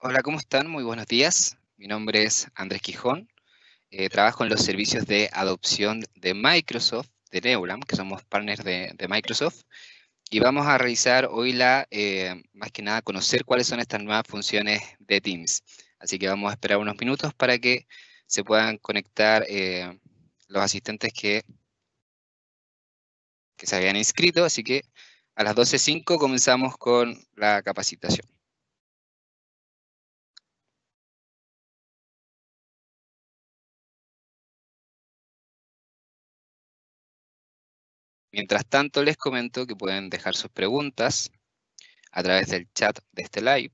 Hola, ¿cómo están? Muy buenos días. Mi nombre es Andrés Quijón. Trabajo en los servicios de adopción de Microsoft, de Neulam, que somos partners de Microsoft. Y vamos a revisar hoy más que nada, conocer cuáles son estas nuevas funciones de Teams. Así que vamos a esperar unos minutos para que se puedan conectar los asistentes que se habían inscrito. Así que a las 12:05 comenzamos con la capacitación. Mientras tanto, les comento que pueden dejar sus preguntas a través del chat de este live.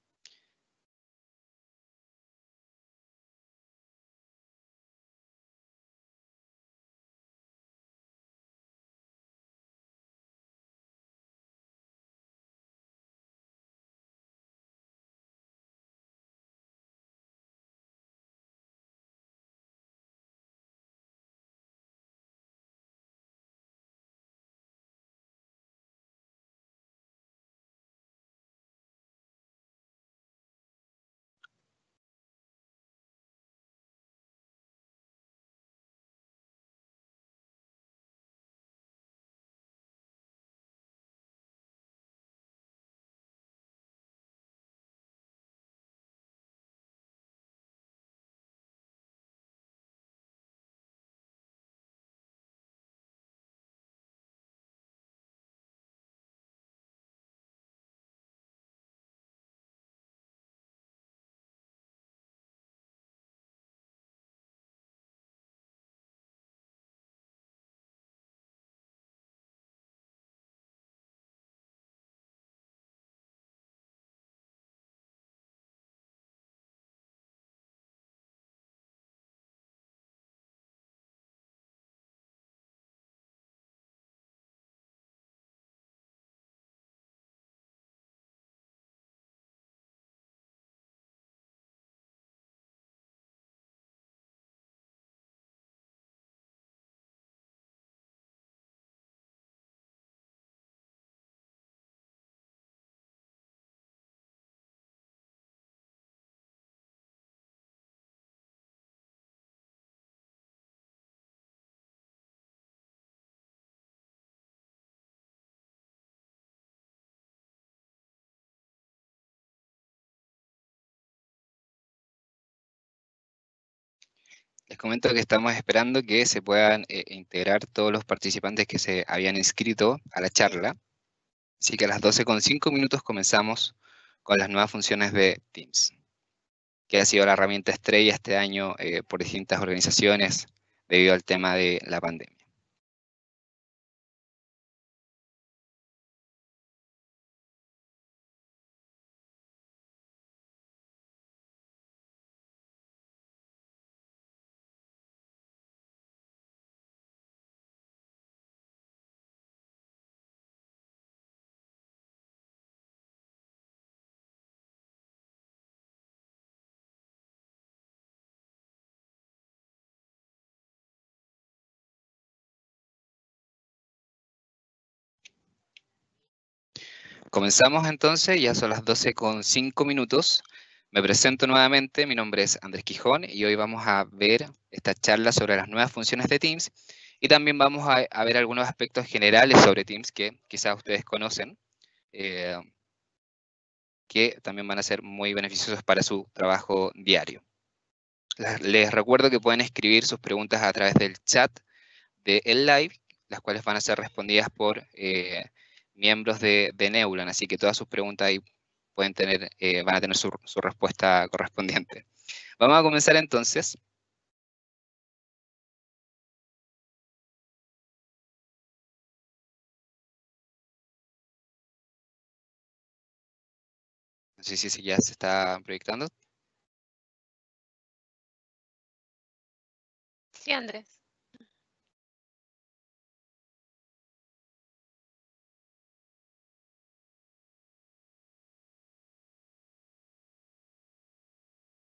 Les comento que estamos esperando que se puedan integrar todos los participantes que se habían inscrito a la charla. Así que a las 12:05 comenzamos con las nuevas funciones de Teams, que ha sido la herramienta estrella este año por distintas organizaciones debido al tema de la pandemia. Comenzamos entonces, ya son las 12:05. Me presento nuevamente, mi nombre es Andrés Quijón y hoy vamos a ver esta charla sobre las nuevas funciones de Teams y también vamos a ver algunos aspectos generales sobre Teams que quizás ustedes conocen, eh, que también van a ser muy beneficiosos para su trabajo diario. Les recuerdo que pueden escribir sus preguntas a través del chat del live, las cuales van a ser respondidas por miembros de Neulan, así que todas sus preguntas ahí van a tener su respuesta correspondiente. Vamos a comenzar entonces. No sé si ya se está proyectando. Sí, Andrés.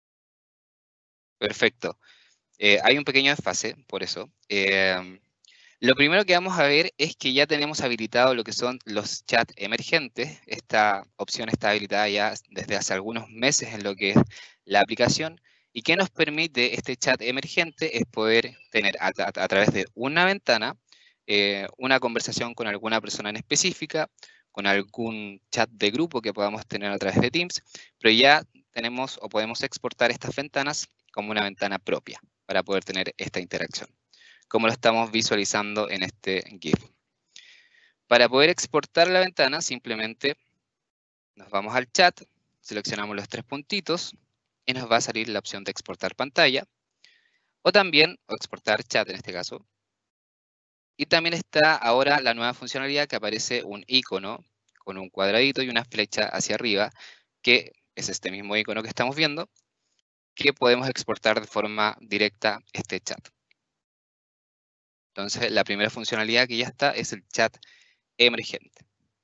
Perfecto. Hay un pequeño desfase, por eso. Lo primero que vamos a ver es que ya tenemos habilitado lo que son los chats emergentes. Esta opción está habilitada ya desde hace algunos meses en lo que es la aplicación. ¿Y qué nos permite este chat emergente? Es poder tener a través de una ventana una conversación con alguna persona en específica, con algún chat de grupo que podamos tener a través de Teams, pero ya tenemos o podemos exportar estas ventanas como una ventana propia para poder tener esta interacción, como lo estamos visualizando en este GIF. Para poder exportar la ventana, simplemente nos vamos al chat, seleccionamos los tres puntitos y nos va a salir la opción de exportar pantalla, o también, o exportar chat en este caso. Y también está ahora la nueva funcionalidad que aparece un icono con un cuadradito y una flecha hacia arriba, que es este mismo icono que estamos viendo, que podemos exportar de forma directa este chat. Entonces, la primera funcionalidad que ya está es el chat emergente.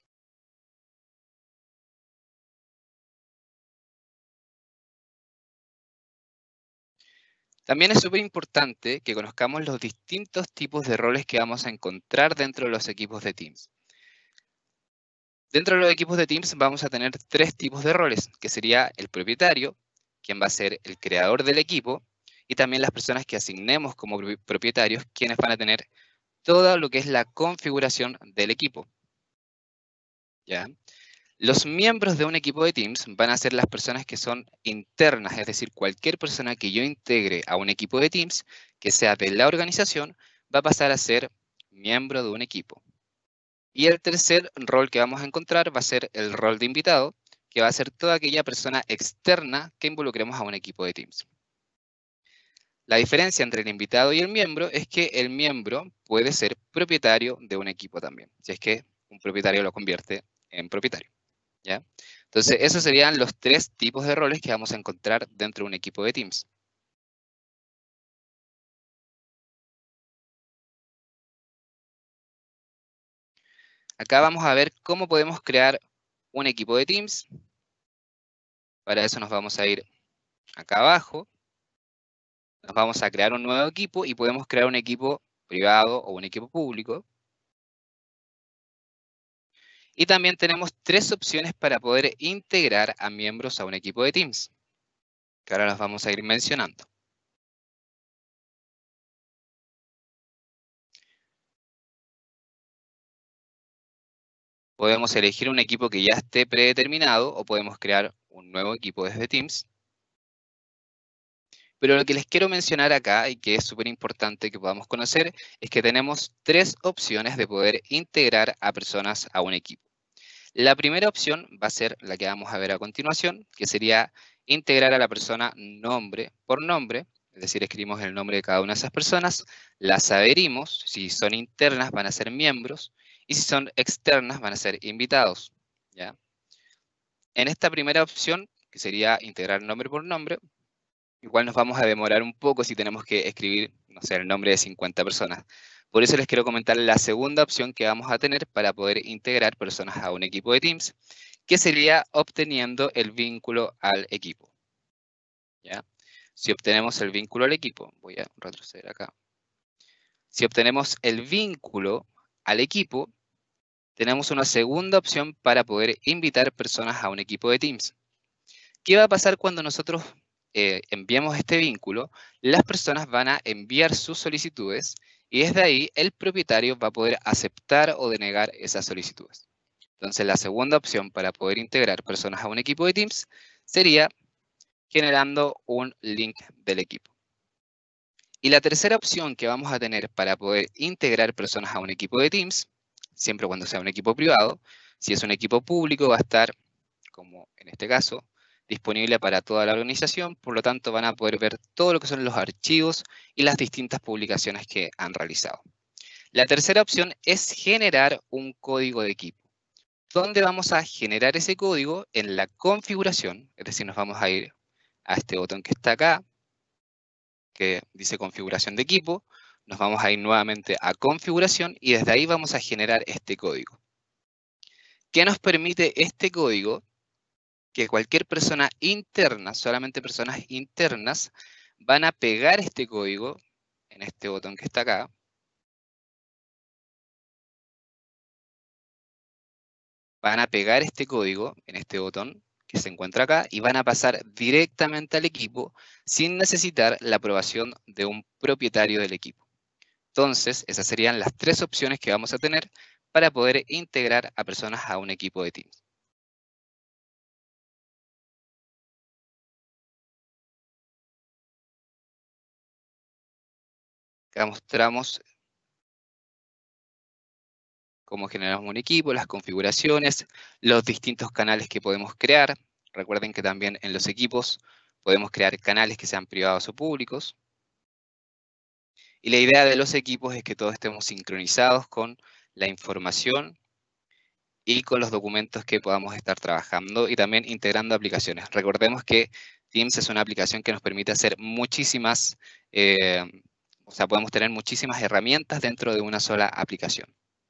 También es súper importante que conozcamos los distintos tipos de roles que vamos a encontrar dentro de los equipos de Teams. Dentro de los equipos de Teams vamos a tener tres tipos de roles, que sería el propietario, quien va a ser el creador del equipo, y también las personas que asignemos como propietarios, quienes van a tener todo lo que es la configuración del equipo. ¿Ya? Los miembros de un equipo de Teams van a ser las personas que son internas, es decir, cualquier persona que yo integre a un equipo de Teams, que sea de la organización, va a pasar a ser miembro de un equipo. Y el tercer rol que vamos a encontrar va a ser el rol de invitado, que va a ser toda aquella persona externa que involucremos a un equipo de Teams. La diferencia entre el invitado y el miembro es que el miembro puede ser propietario de un equipo también, si es que un propietario lo convierte en propietario. ¿Ya? Entonces, esos serían los tres tipos de roles que vamos a encontrar dentro de un equipo de Teams. Acá vamos a ver cómo podemos crear un equipo de Teams. Para eso nos vamos a ir acá abajo. Nos vamos a crear un nuevo equipo y podemos crear un equipo privado o un equipo público. Y también tenemos tres opciones para poder integrar a miembros a un equipo de Teams, que ahora las vamos a ir mencionando. Podemos elegir un equipo que ya esté predeterminado o podemos crear un nuevo equipo desde Teams. Pero lo que les quiero mencionar acá, y que es súper importante que podamos conocer, es que tenemos tres opciones de poder integrar a personas a un equipo. La primera opción va a ser la que vamos a ver a continuación, que sería integrar a la persona nombre por nombre, es decir, escribimos el nombre de cada una de esas personas, las adherimos, si son internas van a ser miembros, y si son externas van a ser invitados. ¿Ya? En esta primera opción, que sería integrar nombre por nombre, igual nos vamos a demorar un poco si tenemos que escribir, no sé, el nombre de 50 personas. Por eso les quiero comentar la segunda opción que vamos a tener para poder integrar personas a un equipo de Teams, que sería obteniendo el vínculo al equipo. ¿Ya? Si obtenemos el vínculo al equipo, voy a retroceder acá. Si obtenemos el vínculo al equipo, tenemos una segunda opción para poder invitar personas a un equipo de Teams. ¿Qué va a pasar cuando nosotros enviamos este vínculo? Las personas van a enviar sus solicitudes y desde ahí el propietario va a poder aceptar o denegar esas solicitudes. Entonces, la segunda opción para poder integrar personas a un equipo de Teams sería generando un link del equipo. Y la tercera opción que vamos a tener para poder integrar personas a un equipo de Teams, siempre cuando sea un equipo privado, si es un equipo público va a estar, como en este caso, disponible para toda la organización, por lo tanto van a poder ver todo lo que son los archivos y las distintas publicaciones que han realizado. La tercera opción es generar un código de equipo. ¿Dónde vamos a generar ese código? En la configuración, es decir, nos vamos a ir a este botón que está acá, que dice configuración de equipo, nos vamos a ir nuevamente a configuración y desde ahí vamos a generar este código. ¿Qué nos permite este código? Que cualquier persona interna, solamente personas internas, van a pegar este código en este botón que está acá, van a pegar este código en este botón que se encuentra acá y van a pasar directamente al equipo sin necesitar la aprobación de un propietario del equipo. Entonces, esas serían las tres opciones que vamos a tener para poder integrar a personas a un equipo de Teams. Acá mostramos cómo generamos un equipo, las configuraciones, los distintos canales que podemos crear. Recuerden que también en los equipos podemos crear canales que sean privados o públicos. Y la idea de los equipos es que todos estemos sincronizados con la información y con los documentos que podamos estar trabajando y también integrando aplicaciones. Recordemos que Teams es una aplicación que nos permite hacer muchísimas, podemos tener muchísimas herramientas dentro de una sola aplicación.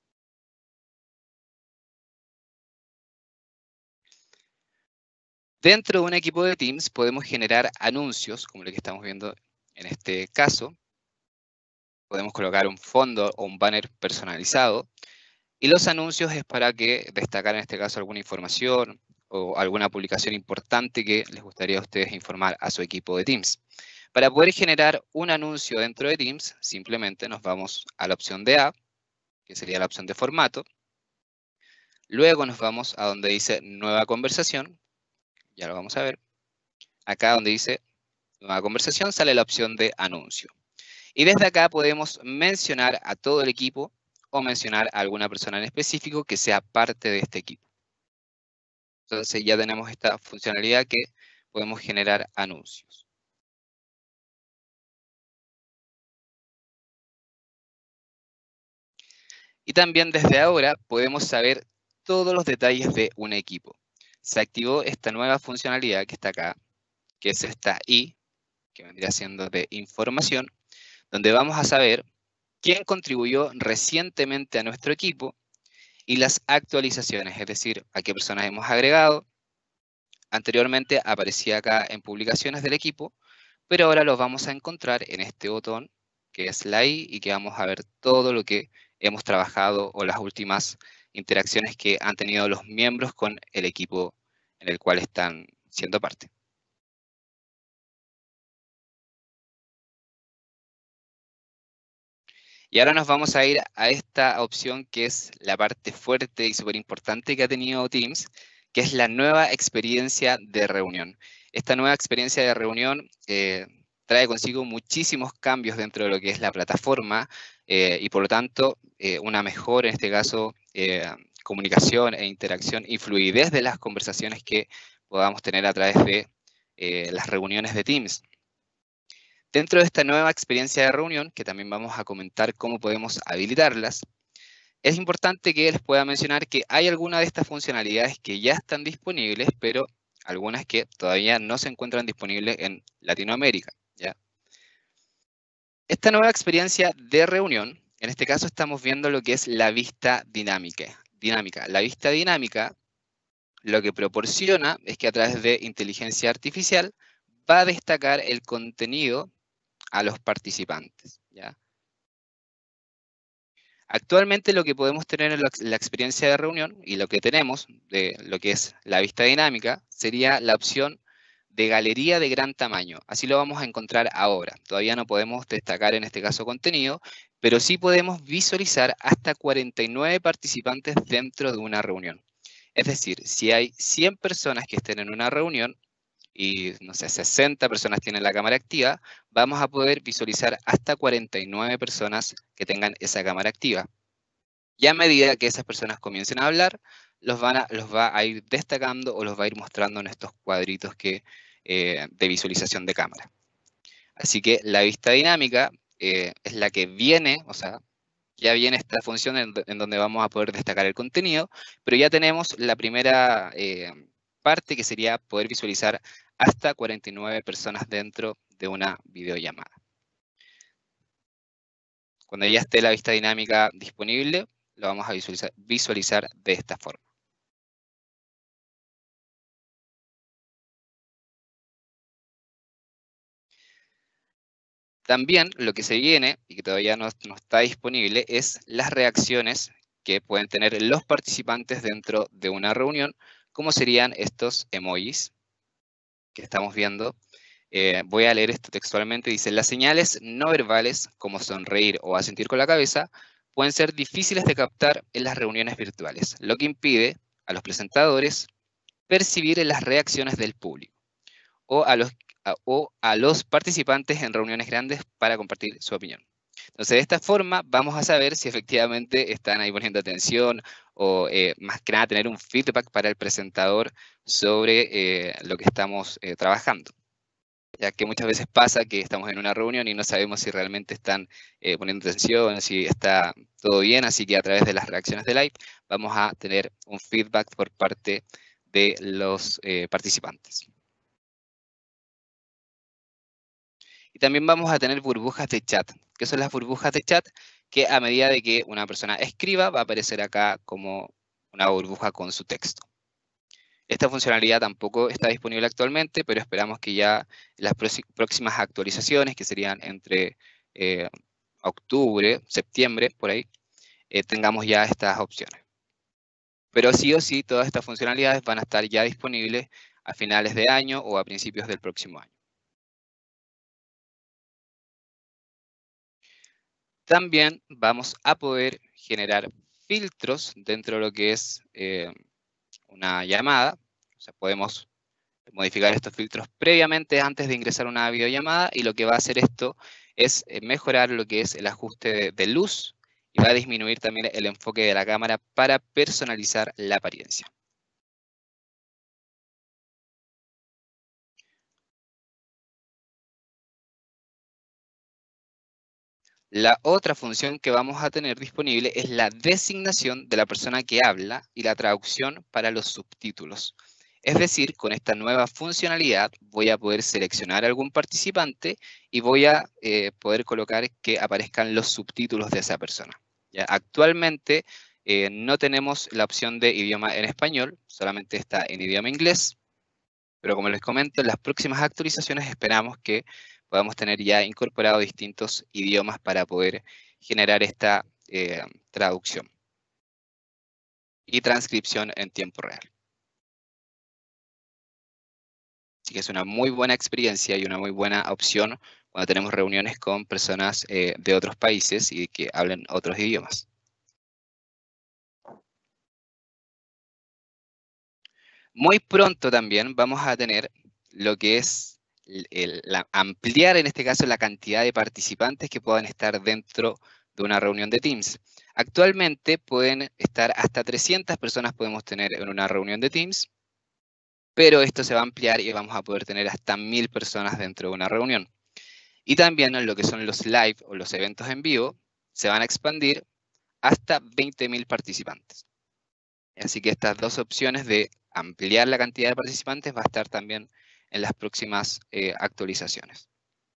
Dentro de un equipo de Teams podemos generar anuncios, como lo que estamos viendo en este caso. Podemos colocar un fondo o un banner personalizado. Y los anuncios es para que destacar en este caso alguna información o alguna publicación importante que les gustaría a ustedes informar a su equipo de Teams. Para poder generar un anuncio dentro de Teams, simplemente nos vamos a la opción de App, que sería la opción de formato. Luego nos vamos a donde dice Nueva conversación. Ya lo vamos a ver. Acá donde dice Nueva conversación sale la opción de anuncio. Y desde acá podemos mencionar a todo el equipo o mencionar a alguna persona en específico que sea parte de este equipo. Entonces ya tenemos esta funcionalidad que podemos generar anuncios. Y también desde ahora podemos saber todos los detalles de un equipo. Se activó esta nueva funcionalidad que está acá, que es esta I, que vendría siendo de información, donde vamos a saber quién contribuyó recientemente a nuestro equipo y las actualizaciones, es decir, a qué personas hemos agregado. Anteriormente aparecía acá en publicaciones del equipo, pero ahora los vamos a encontrar en este botón, que es la I, y que vamos a ver todo lo que hemos trabajado o las últimas interacciones que han tenido los miembros con el equipo en el cual están siendo parte. Y ahora nos vamos a ir a esta opción que es la parte fuerte y súper importante que ha tenido Teams, que es la nueva experiencia de reunión. Esta nueva experiencia de reunión trae consigo muchísimos cambios dentro de lo que es la plataforma y por lo tanto una mejor, en este caso, comunicación e interacción y fluidez de las conversaciones que podamos tener a través de las reuniones de Teams. Dentro de esta nueva experiencia de reunión, que también vamos a comentar cómo podemos habilitarlas, es importante que les pueda mencionar que hay algunas de estas funcionalidades que ya están disponibles, pero algunas que todavía no se encuentran disponibles en Latinoamérica, ¿ya? Esta nueva experiencia de reunión, en este caso estamos viendo lo que es la vista dinámica. La vista dinámica lo que proporciona es que a través de inteligencia artificial va a destacar el contenido a los participantes, ¿ya? Actualmente lo que podemos tener en la experiencia de reunión y lo que tenemos de lo que es la vista dinámica sería la opción de galería de gran tamaño. Así lo vamos a encontrar ahora. Todavía no podemos destacar en este caso contenido, pero sí podemos visualizar hasta 49 participantes dentro de una reunión. Es decir, si hay 100 personas que estén en una reunión, y, no sé, 60 personas tienen la cámara activa, vamos a poder visualizar hasta 49 personas que tengan esa cámara activa. Y a medida que esas personas comiencen a hablar, los va a ir destacando o los va a ir mostrando en estos cuadritos de visualización de cámara. Así que la vista dinámica es la que viene, o sea, ya viene esta función en donde vamos a poder destacar el contenido, pero ya tenemos la primera parte que sería poder visualizar hasta 49 personas dentro de una videollamada. Cuando ya esté la vista dinámica disponible, lo vamos a visualizar de esta forma. También lo que se viene, y que todavía no está disponible, es las reacciones que pueden tener los participantes dentro de una reunión, como serían estos emojis que estamos viendo. Voy a leer esto textualmente. Dice, las señales no verbales, como sonreír o asentir con la cabeza, pueden ser difíciles de captar en las reuniones virtuales, lo que impide a los presentadores percibir las reacciones del público o a los participantes en reuniones grandes para compartir su opinión. Entonces, de esta forma vamos a saber si efectivamente están ahí poniendo atención o más que nada tener un feedback para el presentador sobre lo que estamos trabajando. Ya que muchas veces pasa que estamos en una reunión y no sabemos si realmente están poniendo atención, si está todo bien, así que a través de las reacciones de live vamos a tener un feedback por parte de los participantes. Y también vamos a tener burbujas de chat. ¿Qué son las burbujas de chat? Que a medida de que una persona escriba, va a aparecer acá como una burbuja con su texto. Esta funcionalidad tampoco está disponible actualmente, pero esperamos que ya en las próximas actualizaciones, que serían entre octubre, septiembre, por ahí, tengamos ya estas opciones. Pero sí o sí, todas estas funcionalidades van a estar ya disponibles a finales de año o a principios del próximo año. También vamos a poder generar filtros dentro de lo que es una llamada. O sea, podemos modificar estos filtros previamente antes de ingresar a una videollamada, y lo que va a hacer esto es mejorar lo que es el ajuste de luz y va a disminuir también el enfoque de la cámara para personalizar la apariencia. La otra función que vamos a tener disponible es la designación de la persona que habla y la traducción para los subtítulos. Es decir, con esta nueva funcionalidad voy a poder seleccionar algún participante y voy a poder colocar que aparezcan los subtítulos de esa persona. ¿Ya? Actualmente no tenemos la opción de idioma en español, solamente está en idioma inglés, pero como les comento, en las próximas actualizaciones esperamos que podamos tener ya incorporado distintos idiomas para poder generar esta traducción y transcripción en tiempo real. Así que es una muy buena experiencia y una muy buena opción cuando tenemos reuniones con personas de otros países y que hablen otros idiomas. Muy pronto también vamos a tener lo que es ampliar, en este caso, la cantidad de participantes que puedan estar dentro de una reunión de Teams. Actualmente pueden estar hasta 300 personas podemos tener en una reunión de Teams, pero esto se va a ampliar y vamos a poder tener hasta 1000 personas dentro de una reunión. Y también en lo que son los live o los eventos en vivo, se van a expandir hasta 20.000 participantes. Así que estas dos opciones de ampliar la cantidad de participantes va a estar también en las próximas actualizaciones.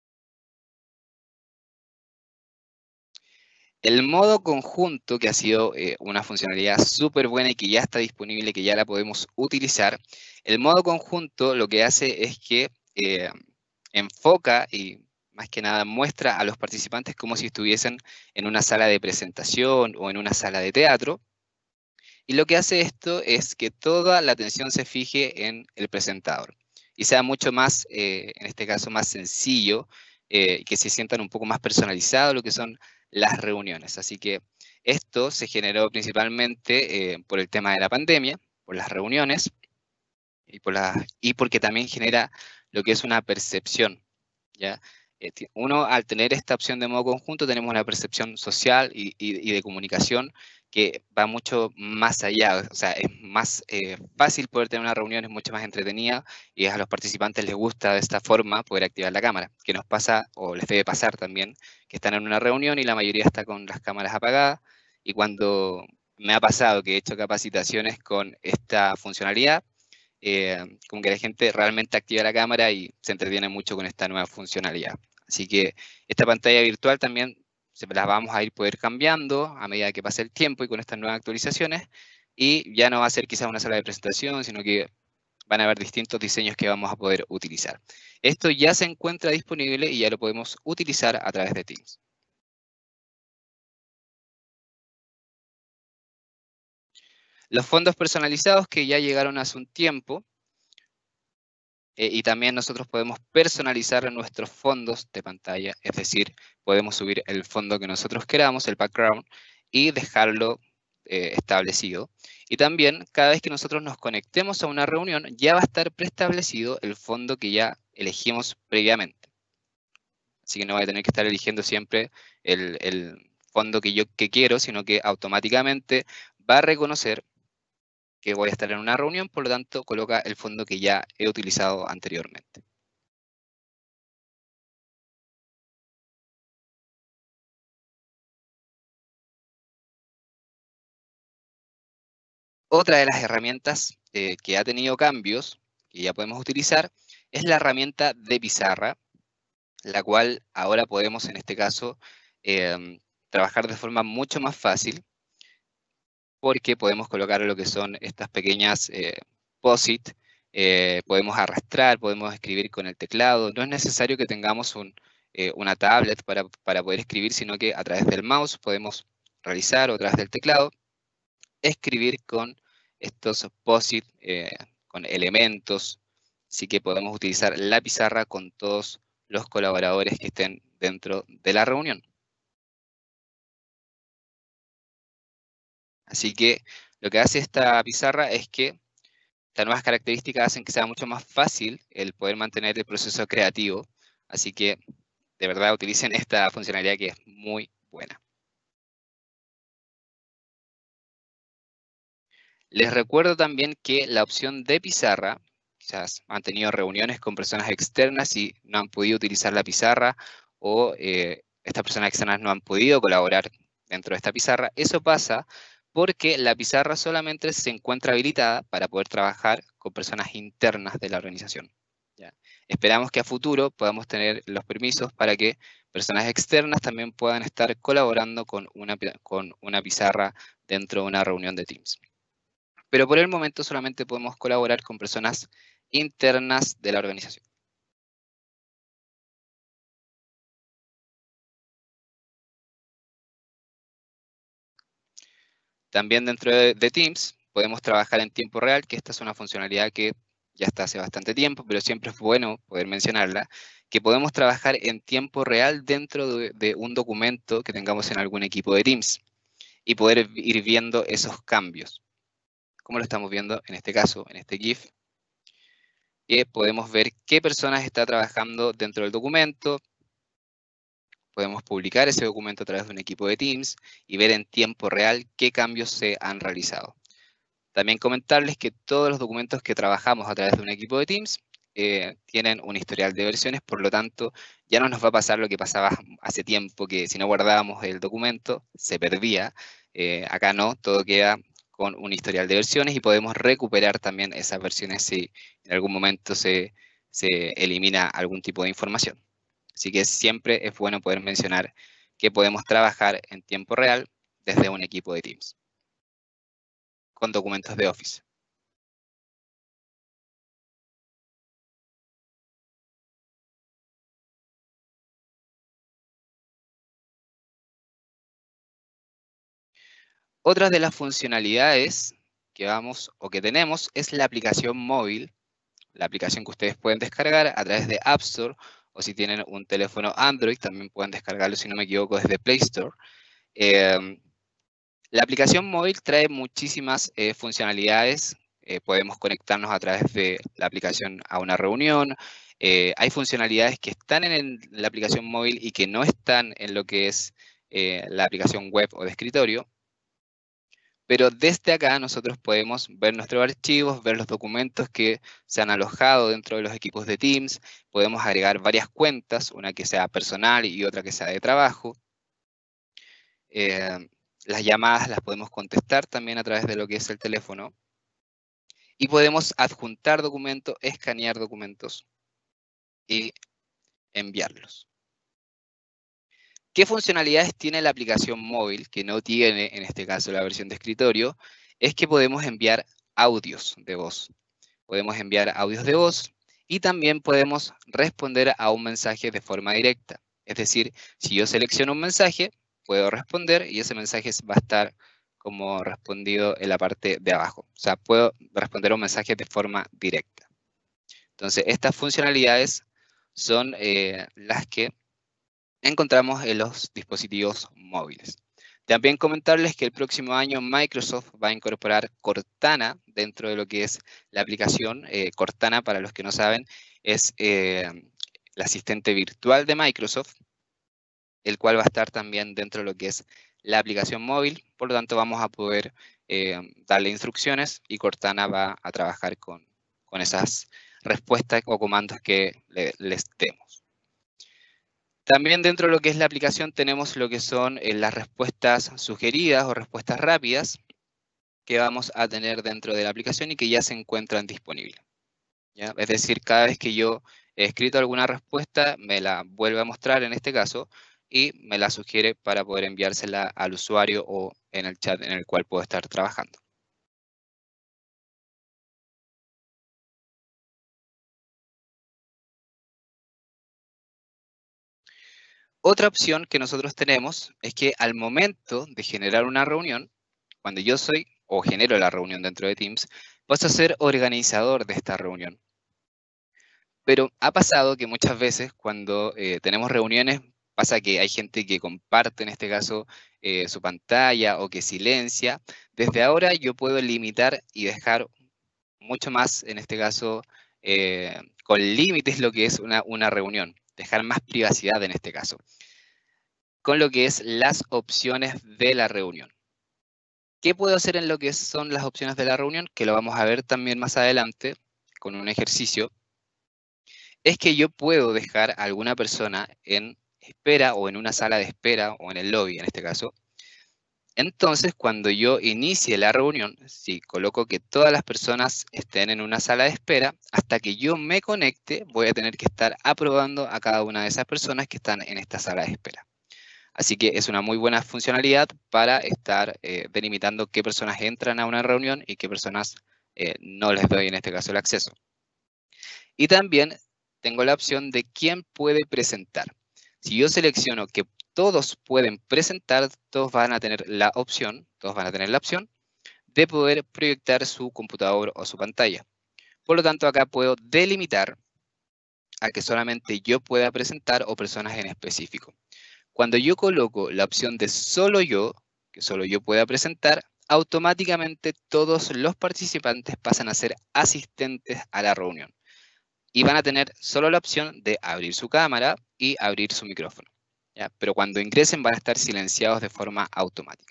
El modo conjunto, que ha sido una funcionalidad súper buena y que ya está disponible, que ya la podemos utilizar, el modo conjunto lo que hace es que enfoca y más que nada muestra a los participantes como si estuviesen en una sala de presentación o en una sala de teatro. Y lo que hace esto es que toda la atención se fije en el presentador y sea mucho más, en este caso, más sencillo, que se sientan un poco más personalizados lo que son las reuniones. Así que esto se generó principalmente por el tema de la pandemia, por las reuniones y porque también genera lo que es una percepción, ¿ya? Uno, al tener esta opción de modo conjunto, tenemos una percepción social y de comunicación que va mucho más allá. O sea, es más fácil poder tener una reunión, es mucho más entretenida y a los participantes les gusta de esta forma poder activar la cámara, que nos pasa o les debe pasar también, que están en una reunión y la mayoría está con las cámaras apagadas, y cuando me ha pasado que he hecho capacitaciones con esta funcionalidad, como que la gente realmente activa la cámara y se entretiene mucho con esta nueva funcionalidad. Así que esta pantalla virtual también se las vamos a ir poder cambiando a medida que pase el tiempo y con estas nuevas actualizaciones, y ya no va a ser quizás una sala de presentación, sino que van a haber distintos diseños que vamos a poder utilizar. Esto ya se encuentra disponible y ya lo podemos utilizar a través de Teams. Los fondos personalizados que ya llegaron hace un tiempo, y también nosotros podemos personalizar nuestros fondos de pantalla, es decir, podemos subir el fondo que nosotros queramos, el background, y dejarlo establecido. Y también, cada vez que nosotros nos conectemos a una reunión, ya va a estar preestablecido el fondo que ya elegimos previamente. Así que no voy a tener que estar eligiendo siempre el fondo que yo quiero, sino que automáticamente va a reconocer que voy a estar en una reunión, por lo tanto, coloca el fondo que ya he utilizado anteriormente. Otra de las herramientas que ha tenido cambios, que ya podemos utilizar, es la herramienta de pizarra, la cual ahora podemos, en este caso, trabajar de forma mucho más fácil, porque podemos colocar lo que son estas pequeñas POSIT, podemos arrastrar, podemos escribir con el teclado. No es necesario que tengamos una tablet para poder escribir, sino que a través del mouse podemos realizar, o a través del teclado, escribir con estos POSIT, con elementos. Así que podemos utilizar la pizarra con todos los colaboradores que estén dentro de la reunión. Así que lo que hace esta pizarra es que estas nuevas características hacen que sea mucho más fácil el poder mantener el proceso creativo. Así que, de verdad, utilicen esta funcionalidad que es muy buena. Les recuerdo también que la opción de pizarra, quizás han tenido reuniones con personas externas y no han podido utilizar la pizarra, o estas personas externas no han podido colaborar dentro de esta pizarra. Eso pasa porque la pizarra solamente se encuentra habilitada para poder trabajar con personas internas de la organización. ¿Ya? Esperamos que a futuro podamos tener los permisos para que personas externas también puedan estar colaborando con una pizarra dentro de una reunión de Teams. Pero por el momento solamente podemos colaborar con personas internas de la organización. También dentro de Teams podemos trabajar en tiempo real, que esta es una funcionalidad que ya está hace bastante tiempo, pero siempre es bueno poder mencionarla, que podemos trabajar en tiempo real dentro de un documento que tengamos en algún equipo de Teams y poder ir viendo esos cambios. Como lo estamos viendo en este caso, en este GIF, podemos ver qué personas está trabajando dentro del documento. Podemos publicar ese documento a través de un equipo de Teams y ver en tiempo real qué cambios se han realizado. También comentarles que todos los documentos que trabajamos a través de un equipo de Teams tienen un historial de versiones, por lo tanto, ya no nos va a pasar lo que pasaba hace tiempo, que si no guardábamos el documento, se perdía. Acá no, todo queda con un historial de versiones y podemos recuperar también esas versiones si en algún momento se elimina algún tipo de información. Así que siempre es bueno poder mencionar que podemos trabajar en tiempo real desde un equipo de Teams con documentos de Office. Otra de las funcionalidades que vamos o que tenemos es la aplicación móvil, la aplicación que ustedes pueden descargar a través de App Store, o si tienen un teléfono Android también pueden descargarlo, si no me equivoco, desde Play Store. La aplicación móvil trae muchísimas funcionalidades. Podemos conectarnos a través de la aplicación a una reunión. Hay funcionalidades que están en la aplicación móvil y que no están en lo que es la aplicación web o de escritorio. Pero desde acá nosotros podemos ver nuestros archivos, ver los documentos que se han alojado dentro de los equipos de Teams. Podemos agregar varias cuentas, una que sea personal y otra que sea de trabajo. Las llamadas las podemos contestar también a través de lo que es el teléfono. Y podemos adjuntar documentos, escanear documentos y enviarlos. ¿Qué funcionalidades tiene la aplicación móvil que no tiene, en este caso, la versión de escritorio? Es que podemos enviar audios de voz. Podemos enviar audios de voz y también podemos responder a un mensaje de forma directa. Es decir, si yo selecciono un mensaje, puedo responder y ese mensaje va a estar como respondido en la parte de abajo. O sea, puedo responder un mensaje de forma directa. Entonces, estas funcionalidades son las que encontramos en los dispositivos móviles. También comentarles que el próximo año Microsoft va a incorporar Cortana dentro de lo que es la aplicación. Cortana, para los que no saben, es el asistente virtual de Microsoft, el cual va a estar también dentro de lo que es la aplicación móvil. Por lo tanto, vamos a poder darle instrucciones y Cortana va a trabajar con esas respuestas o comandos que les demos. También dentro de lo que es la aplicación tenemos lo que son las respuestas sugeridas o respuestas rápidas que vamos a tener dentro de la aplicación y que ya se encuentran disponibles, ¿ya? Es decir, cada vez que yo he escrito alguna respuesta, me la vuelve a mostrar en este caso y me la sugiere para poder enviársela al usuario o en el chat en el cual puedo estar trabajando. Otra opción que nosotros tenemos es que al momento de generar una reunión, cuando yo soy o genero la reunión dentro de Teams, vas a ser organizador de esta reunión. Pero ha pasado que muchas veces cuando tenemos reuniones, pasa que hay gente que comparte, en este caso, su pantalla o que silencia. Desde ahora yo puedo limitar y dejar mucho más, en este caso, con límites lo que es una reunión, dejar más privacidad en este caso, con lo que es las opciones de la reunión. ¿Qué puedo hacer en lo que son las opciones de la reunión? Que lo vamos a ver también más adelante con un ejercicio. Es que yo puedo dejar a alguna persona en espera o en una sala de espera o en el lobby en este caso. Entonces, cuando yo inicie la reunión, si coloco que todas las personas estén en una sala de espera, hasta que yo me conecte, voy a tener que estar aprobando a cada una de esas personas que están en esta sala de espera. Así que es una muy buena funcionalidad para estar delimitando qué personas entran a una reunión y qué personas no les doy en este caso el acceso. Y también tengo la opción de quién puede presentar. Si yo selecciono que todos pueden presentar, todos van a tener la opción de poder proyectar su computador o su pantalla. Por lo tanto, acá puedo delimitar a que solamente yo pueda presentar o personas en específico. Cuando yo coloco la opción de solo yo, que solo yo pueda presentar, automáticamente todos los participantes pasan a ser asistentes a la reunión y van a tener solo la opción de abrir su cámara y abrir su micrófono, ¿ya? Pero cuando ingresen van a estar silenciados de forma automática.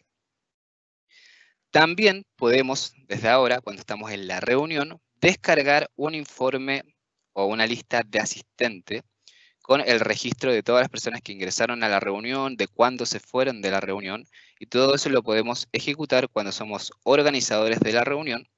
También podemos, desde ahora, cuando estamos en la reunión, descargar un informe o una lista de asistentes con el registro de todas las personas que ingresaron a la reunión, de cuándo se fueron de la reunión, y todo eso lo podemos ejecutar cuando somos organizadores de la reunión.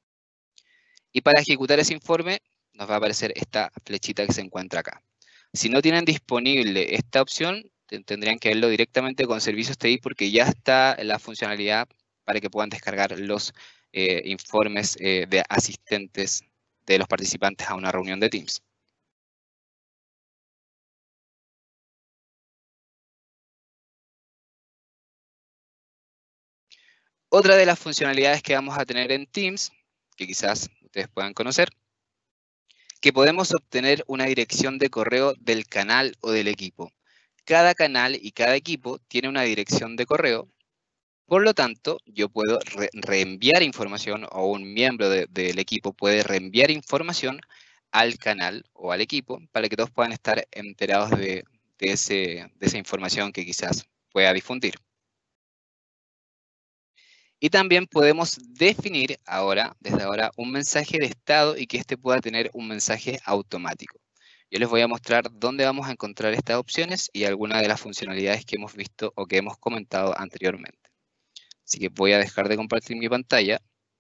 Y para ejecutar ese informe, nos va a aparecer esta flechita que se encuentra acá. Si no tienen disponible esta opción, tendrían que verlo directamente con Servicios TI porque ya está la funcionalidad para que puedan descargar los informes de asistentes de los participantes a una reunión de Teams. Otra de las funcionalidades que vamos a tener en Teams, que quizás ustedes puedan conocer, que podemos obtener una dirección de correo del canal o del equipo. Cada canal y cada equipo tiene una dirección de correo. Por lo tanto, yo puedo reenviar información o un miembro del equipo puede reenviar información al canal o al equipo para que todos puedan estar enterados de esa información que quizás pueda difundir. Y también podemos definir ahora, desde ahora, un mensaje de estado y que este pueda tener un mensaje automático. Yo les voy a mostrar dónde vamos a encontrar estas opciones y algunas de las funcionalidades que hemos visto o que hemos comentado anteriormente. Así que voy a dejar de compartir mi pantalla.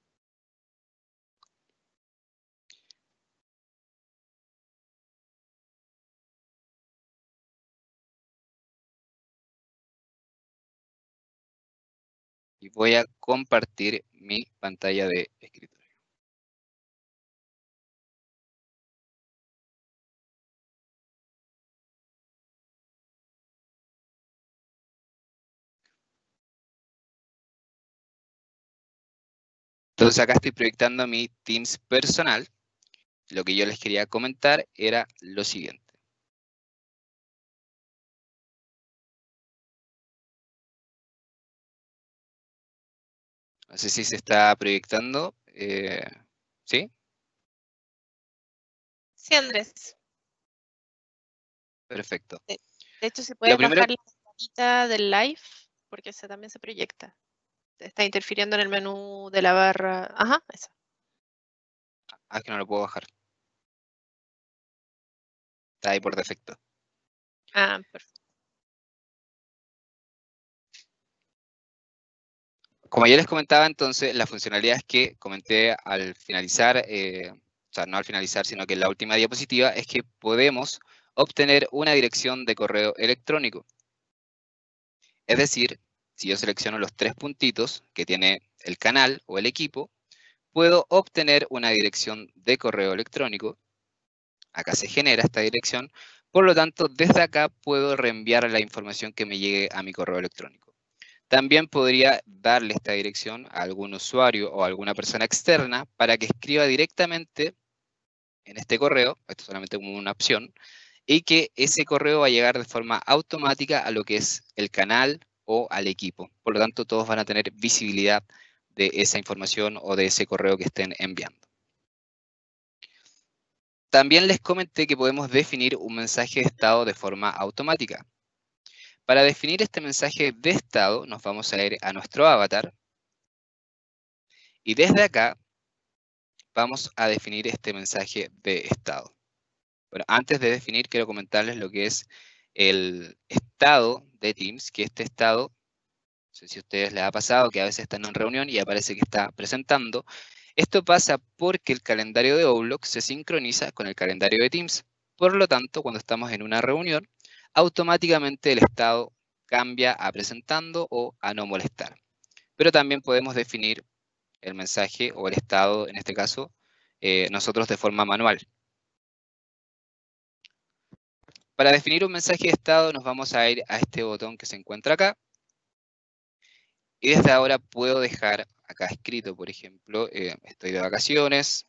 Y voy a compartir mi pantalla de escritorio. Entonces acá estoy proyectando mi Teams personal. Lo que yo les quería comentar era lo siguiente. No sé si se está proyectando. ¿Sí? Sí, Andrés. Perfecto. De hecho, si Lo puedes primero, bajar la pantallita del live, porque ese también se proyecta. Te está interfiriendo en el menú de la barra. Ajá, eso. es que no lo puedo bajar. Está ahí por defecto. Ah, perfecto. Como ya les comentaba, entonces, las funcionalidades que comenté al finalizar, o sea, no al finalizar, sino que en la última diapositiva, es que podemos obtener una dirección de correo electrónico. Es decir, si yo selecciono los 3 puntitos que tiene el canal o el equipo, puedo obtener una dirección de correo electrónico. Acá se genera esta dirección. Por lo tanto, desde acá puedo reenviar la información que me llegue a mi correo electrónico. También podría darle esta dirección a algún usuario o a alguna persona externa para que escriba directamente en este correo, esto es solamente como una opción, y que ese correo va a llegar de forma automática a lo que es el canal o al equipo. Por lo tanto, todos van a tener visibilidad de esa información o de ese correo que estén enviando. También les comenté que podemos definir un mensaje de estado de forma automática. Para definir este mensaje de estado, nos vamos a ir a nuestro avatar. Y desde acá, vamos a definir este mensaje de estado. Bueno, antes de definir, quiero comentarles lo que es el estado de Teams, que este estado, no sé si a ustedes les ha pasado, que a veces están en reunión y aparece que está presentando. Esto pasa porque el calendario de Outlook se sincroniza con el calendario de Teams. Por lo tanto, cuando estamos en una reunión, automáticamente el estado cambia a presentando o a no molestar. Pero también podemos definir el mensaje o el estado, en este caso, nosotros de forma manual. Para definir un mensaje de estado nos vamos a ir a este botón que se encuentra acá. Y desde ahora puedo dejar acá escrito, por ejemplo, estoy de vacaciones.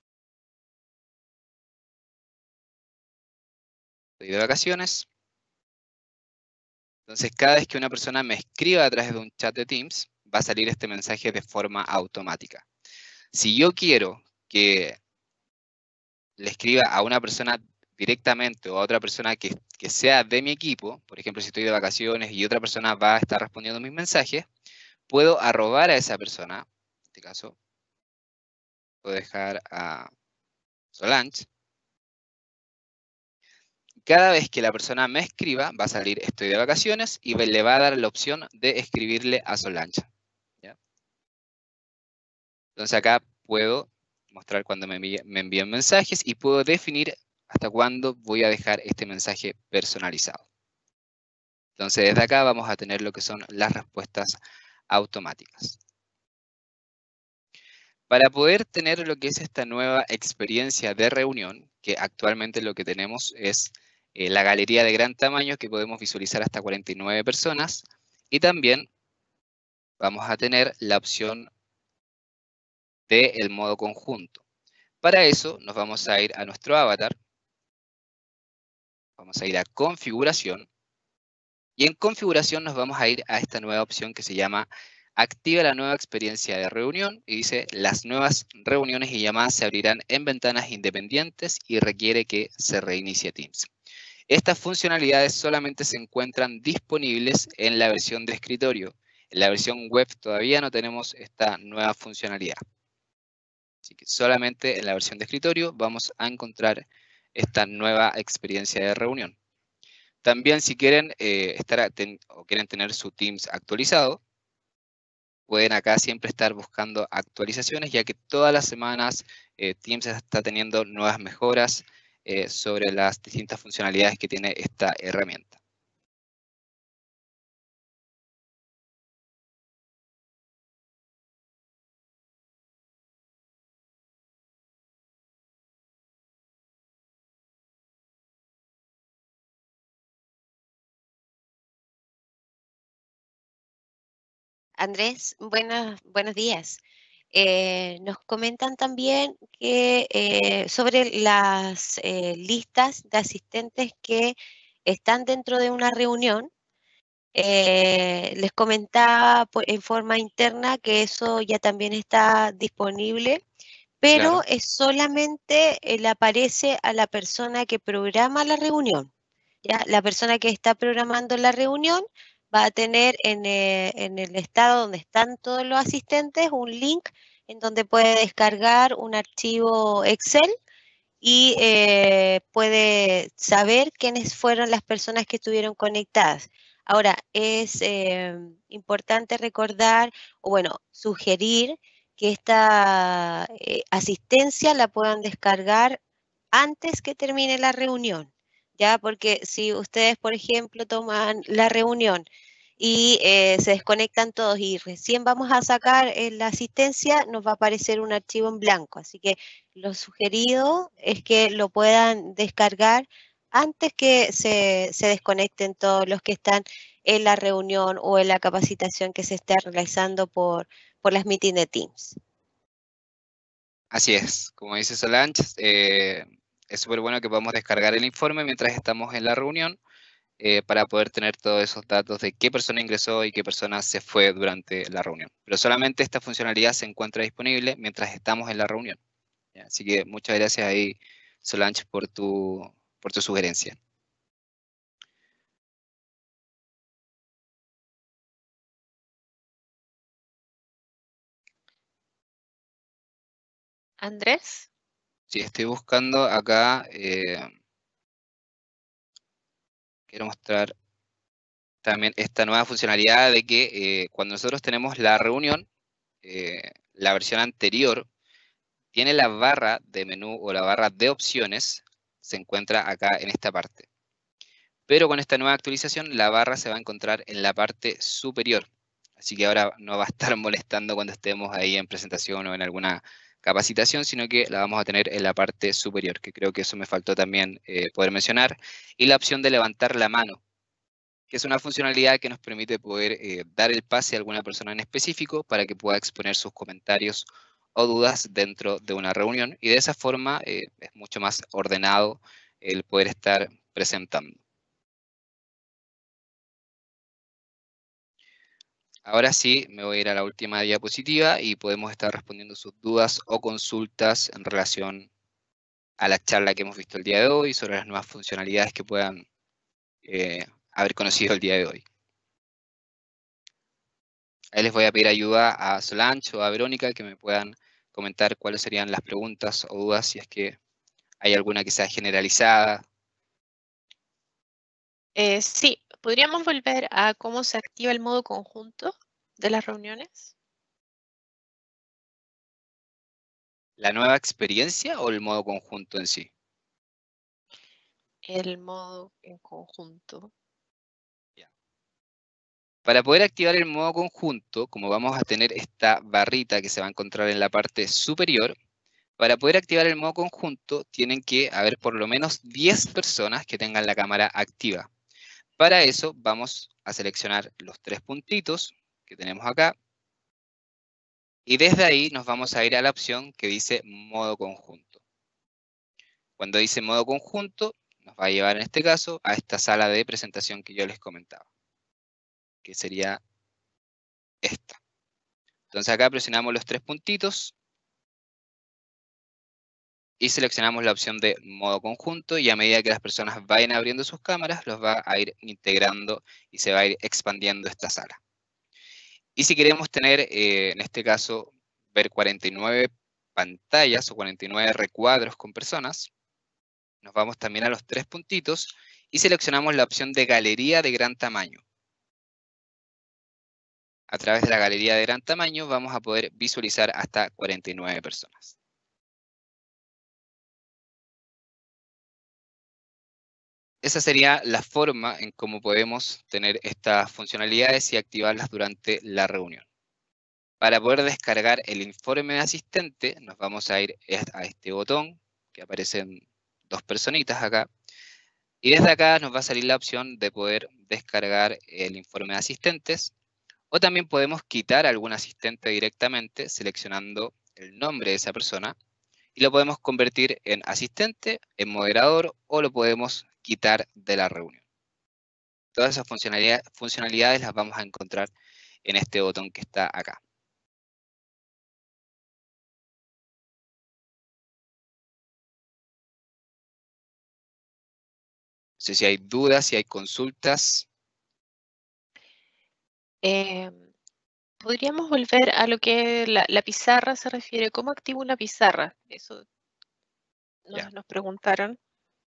Estoy de vacaciones. Entonces, cada vez que una persona me escriba a través de un chat de Teams, va a salir este mensaje de forma automática. Si yo quiero que le escriba a una persona directamente o a otra persona que sea de mi equipo, por ejemplo, si estoy de vacaciones y otra persona va a estar respondiendo mis mensajes, puedo arrobar a esa persona, en este caso, puedo dejar a Solange. Cada vez que la persona me escriba, va a salir estoy de vacaciones y le va a dar la opción de escribirle a Solange. ¿Ya? Entonces acá puedo mostrar cuando me envíen mensajes y puedo definir hasta cuándo voy a dejar este mensaje personalizado. Entonces desde acá vamos a tener lo que son las respuestas automáticas. Para poder tener lo que es esta nueva experiencia de reunión, que actualmente lo que tenemos es la galería de gran tamaño que podemos visualizar hasta 49 personas, y también vamos a tener la opción del modo conjunto. Para eso nos vamos a ir a nuestro avatar, vamos a ir a configuración, y en configuración nos vamos a ir a esta nueva opción que se llama activa la nueva experiencia de reunión y dice las nuevas reuniones y llamadas se abrirán en ventanas independientes y requiere que se reinicie Teams. Estas funcionalidades solamente se encuentran disponibles en la versión de escritorio. En la versión web todavía no tenemos esta nueva funcionalidad. Así que solamente en la versión de escritorio vamos a encontrar esta nueva experiencia de reunión. También si quieren o quieren tener su Teams actualizado, pueden acá siempre estar buscando actualizaciones, ya que todas las semanas Teams está teniendo nuevas mejoras sobre las distintas funcionalidades que tiene esta herramienta. Andrés, buenos días. Nos comentan también que sobre las listas de asistentes que están dentro de una reunión. Les comentaba en forma interna que eso ya también está disponible, pero Claro, es solamente le aparece a la persona que programa la reunión. ¿Ya? La persona que está programando la reunión va a tener en el estado donde están todos los asistentes un link en donde puede descargar un archivo Excel y puede saber quiénes fueron las personas que estuvieron conectadas. Ahora, es importante recordar, o bueno, sugerir que esta asistencia la puedan descargar antes que termine la reunión, ¿ya? Porque si ustedes, por ejemplo, toman la reunión y se desconectan todos y recién vamos a sacar la asistencia, nos va a aparecer un archivo en blanco. Así que lo sugerido es que lo puedan descargar antes que se desconecten todos los que están en la reunión o en la capacitación que se está realizando por las meetings de Teams. así es. Como dice Solange, es súper bueno que podamos descargar el informe mientras estamos en la reunión para poder tener todos esos datos de qué persona ingresó y qué persona se fue durante la reunión. Pero solamente esta funcionalidad se encuentra disponible mientras estamos en la reunión. ¿Ya? Así que muchas gracias ahí, Solange, por tu sugerencia. Andrés. Sí, estoy buscando acá, quiero mostrar también esta nueva funcionalidad de que cuando nosotros tenemos la reunión, la versión anterior tiene la barra de menú o la barra de opciones, se encuentra acá en esta parte. Pero con esta nueva actualización, la barra se va a encontrar en la parte superior. Así que ahora no va a estar molestando cuando estemos ahí en presentación o en alguna capacitación, sino que la vamos a tener en la parte superior, que creo que eso me faltó también poder mencionar. Y la opción de levantar la mano, que es una funcionalidad que nos permite poder dar el pase a alguna persona en específico para que pueda exponer sus comentarios o dudas dentro de una reunión. Y de esa forma es mucho más ordenado el poder estar presentando. Ahora sí, me voy a ir a la última diapositiva y podemos estar respondiendo sus dudas o consultas en relación a la charla que hemos visto el día de hoy sobre las nuevas funcionalidades que puedan haber conocido el día de hoy. Ahí les voy a pedir ayuda a Solange o a Verónica que me puedan comentar cuáles serían las preguntas o dudas, si es que hay alguna que sea generalizada. Sí, ¿podríamos volver a cómo se activa el modo conjunto de las reuniones? ¿La nueva experiencia o el modo conjunto en sí? El modo en conjunto. Para poder activar el modo conjunto, como vamos a tener esta barrita que se va a encontrar en la parte superior, para poder activar el modo conjunto tienen que haber por lo menos 10 personas que tengan la cámara activa. Para eso vamos a seleccionar los tres puntitos que tenemos acá y desde ahí nos vamos a ir a la opción que dice modo conjunto. Cuando dice modo conjunto, nos va a llevar en este caso a esta sala de presentación que yo les comentaba, que sería esta. Entonces acá presionamos los tres puntitos y seleccionamos la opción de modo conjunto y a medida que las personas vayan abriendo sus cámaras, los va a ir integrando y se va a ir expandiendo esta sala. Y si queremos tener, en este caso, ver 49 pantallas o 49 recuadros con personas, nos vamos también a los tres puntitos y seleccionamos la opción de galería de gran tamaño. A través de la galería de gran tamaño vamos a poder visualizar hasta 49 personas. Esa sería la forma en cómo podemos tener estas funcionalidades y activarlas durante la reunión. Para poder descargar el informe de asistente, nos vamos a ir a este botón, que aparecen dos personitas acá, y desde acá nos va a salir la opción de poder descargar el informe de asistentes, O también podemos quitar a algún asistente directamente seleccionando el nombre de esa persona y lo podemos convertir en asistente, en moderador o lo podemos quitar de la reunión. Todas esas funcionalidades las vamos a encontrar en este botón que está acá. No sé si hay dudas, si hay consultas. Podríamos volver a lo que la pizarra se refiere. ¿Cómo activo una pizarra? Eso nos preguntaron.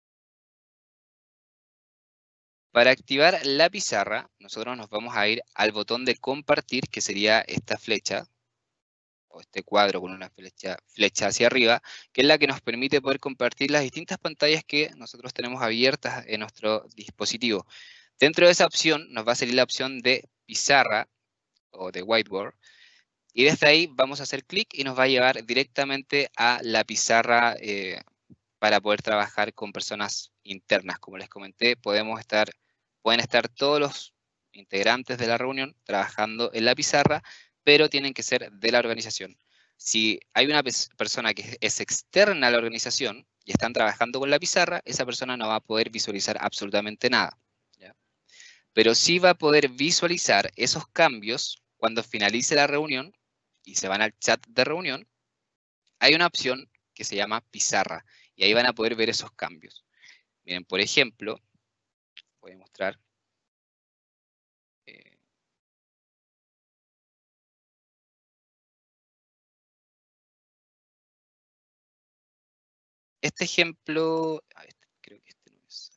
Para activar la pizarra, nosotros nos vamos a ir al botón de compartir, que sería esta flecha, o este cuadro con una flecha hacia arriba, que es la que nos permite poder compartir las distintas pantallas que nosotros tenemos abiertas en nuestro dispositivo. Dentro de esa opción nos va a salir la opción de pizarra o de whiteboard, y desde ahí vamos a hacer clic y nos va a llevar directamente a la pizarra para poder trabajar con personas internas. Como les comenté, pueden estar todos los integrantes de la reunión trabajando en la pizarra, pero tienen que ser de la organización. Si hay una persona que es externa a la organización y están trabajando con la pizarra, esa persona no va a poder visualizar absolutamente nada, ¿ya? Pero sí va a poder visualizar esos cambios cuando finalice la reunión y se van al chat de reunión. Hay una opción que se llama pizarra y ahí van a poder ver esos cambios. Miren, por ejemplo, voy a mostrar. Este ejemplo, creo que este no es.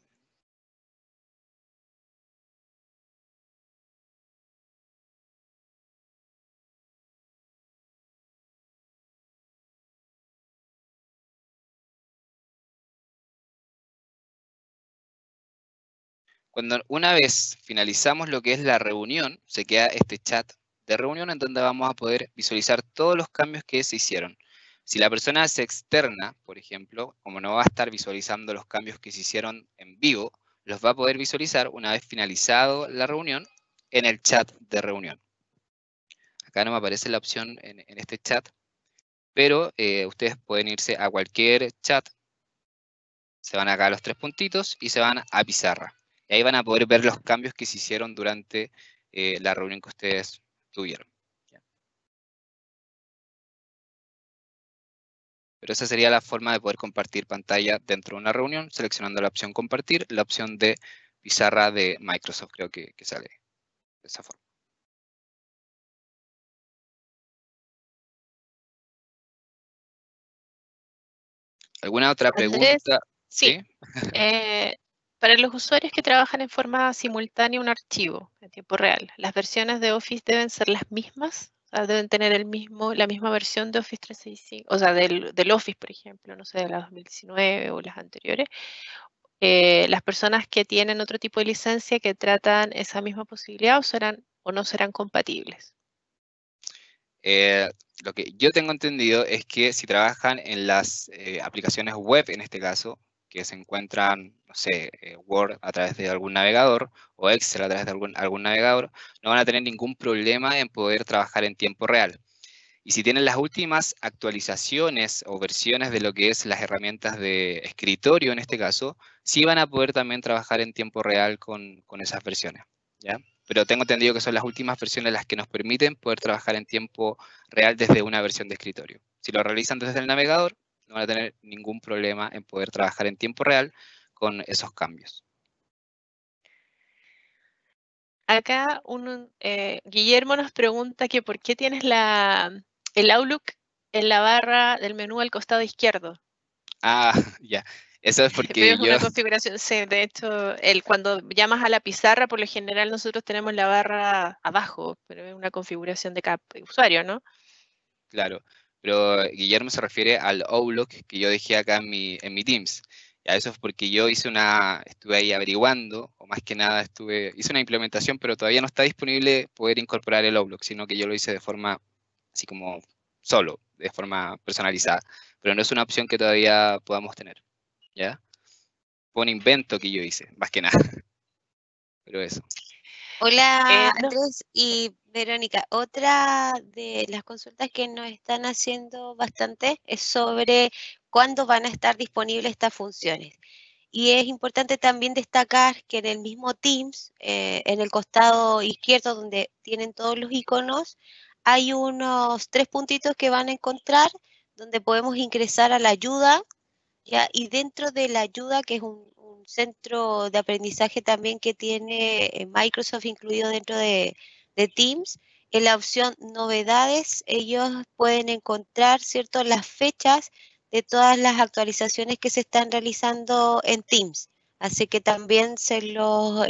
Cuando una vez finalizamos lo que es la reunión, se queda este chat de reunión en donde vamos a poder visualizar todos los cambios que se hicieron. Si la persona es externa, por ejemplo, como no va a estar visualizando los cambios que se hicieron en vivo, los va a poder visualizar una vez finalizado la reunión en el chat de reunión. Acá no me aparece la opción en este chat, pero ustedes pueden irse a cualquier chat, se van acá a los tres puntitos y se van a pizarra. Y ahí van a poder ver los cambios que se hicieron durante la reunión que ustedes tuvieron. Pero esa sería la forma de poder compartir pantalla dentro de una reunión, seleccionando la opción compartir, la opción de pizarra de Microsoft, creo que sale de esa forma. ¿Alguna otra pregunta? Andrés, sí. Para los usuarios que trabajan en forma simultánea un archivo en tiempo real, ¿las versiones de Office deben ser las mismas? O sea, deben tener la misma versión de Office 365, o sea, del Office, por ejemplo, no sé, de la 2019 o las anteriores. Las personas que tienen otro tipo de licencia que tratan esa misma posibilidad o no serán compatibles. Lo que yo tengo entendido es que si trabajan en las aplicaciones web, en este caso, que se encuentran, no sé, Word a través de algún navegador o Excel a través de algún navegador, no van a tener ningún problema en poder trabajar en tiempo real. Y si tienen las últimas actualizaciones o versiones de lo que es las herramientas de escritorio, en este caso, sí van a poder también trabajar en tiempo real con esas versiones, ¿ya? Pero tengo entendido que son las últimas versiones las que nos permiten poder trabajar en tiempo real desde una versión de escritorio. Si lo realizan desde el navegador, no van a tener ningún problema en poder trabajar en tiempo real con esos cambios. Acá Guillermo nos pregunta que por qué tienes el Outlook en la barra del menú al costado izquierdo. Ah, ya. Eso es porque Es una configuración, sí, de hecho, cuando llamas a la pizarra, por lo general nosotros tenemos la barra abajo, pero es una configuración de cada usuario, ¿no? Claro, pero Guillermo se refiere al Outlook que yo dejé acá en mi Teams. Ya, eso es porque yo estuve ahí averiguando, o más que nada hice una implementación, pero todavía no está disponible poder incorporar el Outlook, sino que yo lo hice de forma así como solo, de forma personalizada. Pero no es una opción que todavía podamos tener, ¿ya? Fue un invento que yo hice, más que nada. Pero eso. Hola No. Andrés y Verónica. Otra de las consultas que nos están haciendo bastante es sobre cuándo van a estar disponibles estas funciones. Y es importante también destacar que en el mismo Teams, en el costado izquierdo donde tienen todos los iconos, hay unos 3 puntitos que van a encontrar donde podemos ingresar a la ayuda, ¿ya? Y dentro de la ayuda, que es un centro de aprendizaje también que tiene Microsoft incluido dentro de Teams, en la opción novedades, ellos pueden encontrar, ¿cierto?, las fechas de todas las actualizaciones que se están realizando en Teams. Así que también se los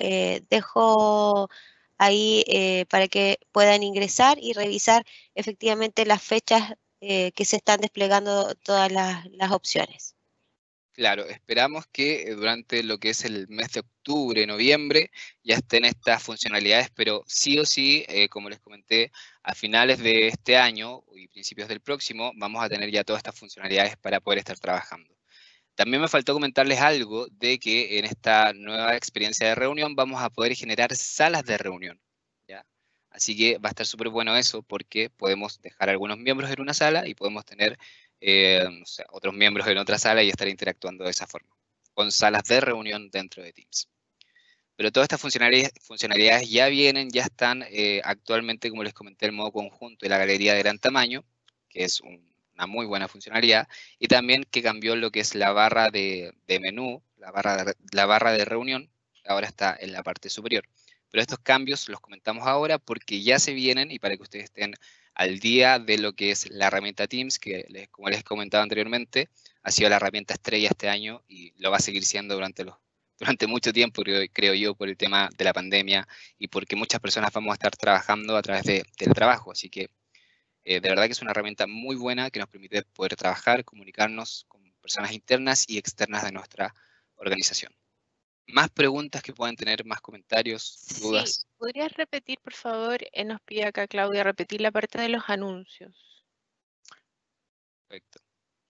dejo ahí para que puedan ingresar y revisar efectivamente las fechas que se están desplegando todas las opciones. Claro, esperamos que durante lo que es el mes de octubre, noviembre, ya estén estas funcionalidades, pero sí o sí, como les comenté, a finales de este año y principios del próximo, vamos a tener ya todas estas funcionalidades para poder estar trabajando. También me faltó comentarles algo de que en esta nueva experiencia de reunión vamos a poder generar salas de reunión, ¿ya? Así que va a estar súper bueno eso porque podemos dejar algunos miembros en una sala y podemos tener no sé, otros miembros en otra sala y estar interactuando de esa forma, con salas de reunión dentro de Teams. Pero todas estas funcionalidades ya vienen, ya están actualmente, como les comenté, el modo conjunto y la galería de gran tamaño, que es una muy buena funcionalidad, y también que cambió lo que es la barra de menú, la barra de reunión, ahora está en la parte superior. Pero estos cambios los comentamos ahora porque ya se vienen y para que ustedes estén al día de lo que es la herramienta Teams, que como les comentaba anteriormente, ha sido la herramienta estrella este año y lo va a seguir siendo durante mucho tiempo, creo yo, por el tema de la pandemia y porque muchas personas vamos a estar trabajando a través del trabajo. Así que de verdad que es una herramienta muy buena que nos permite poder trabajar, comunicarnos con personas internas y externas de nuestra organización. Más preguntas que puedan tener, más comentarios, dudas. Sí, ¿podrías repetir, por favor? Nos pide acá Claudia repetir la parte de los anuncios. Perfecto.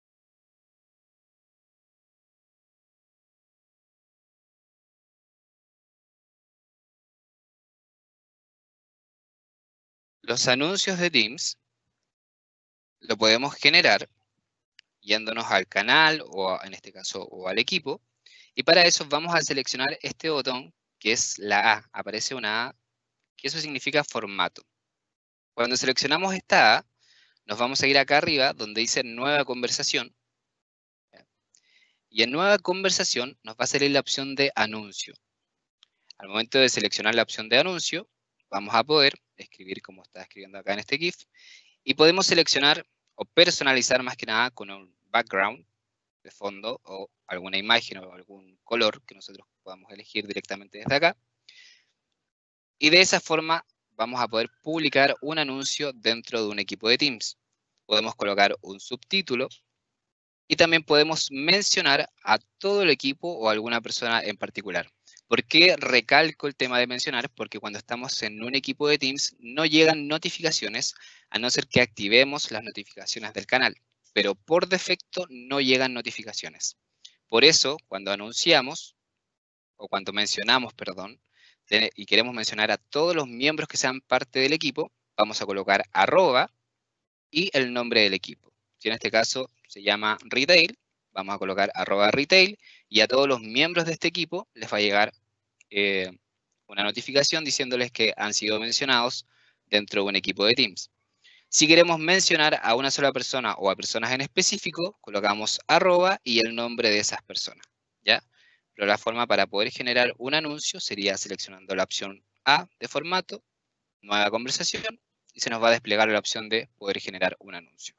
Los anuncios de Teams lo podemos generar yéndonos al canal o en este caso o al equipo. Y para eso vamos a seleccionar este botón que es la A. Aparece una A, que eso significa formato. Cuando seleccionamos esta A, nos vamos a ir acá arriba donde dice nueva conversación. Y en nueva conversación nos va a salir la opción de anuncio. Al momento de seleccionar la opción de anuncio, vamos a poder escribir como está escribiendo acá en este GIF. Y podemos seleccionar o personalizar más que nada con un background de fondo o alguna imagen o algún color que nosotros podamos elegir directamente desde acá. Y de esa forma vamos a poder publicar un anuncio dentro de un equipo de Teams. Podemos colocar un subtítulo y también podemos mencionar a todo el equipo o a alguna persona en particular. ¿Por qué recalco el tema de mencionar? Porque cuando estamos en un equipo de Teams no llegan notificaciones a no ser que activemos las notificaciones del canal, pero por defecto no llegan notificaciones. Por eso, cuando anunciamos, o cuando mencionamos, perdón, y queremos mencionar a todos los miembros que sean parte del equipo, vamos a colocar @ y el nombre del equipo. Si en este caso se llama Retail, vamos a colocar @retail y a todos los miembros de este equipo les va a llegar una notificación diciéndoles que han sido mencionados dentro de un equipo de Teams. Si queremos mencionar a una sola persona o a personas en específico, colocamos @ y el nombre de esas personas, ¿ya? Pero la forma para poder generar un anuncio sería seleccionando la opción A de formato, nueva conversación, y se nos va a desplegar la opción de poder generar un anuncio.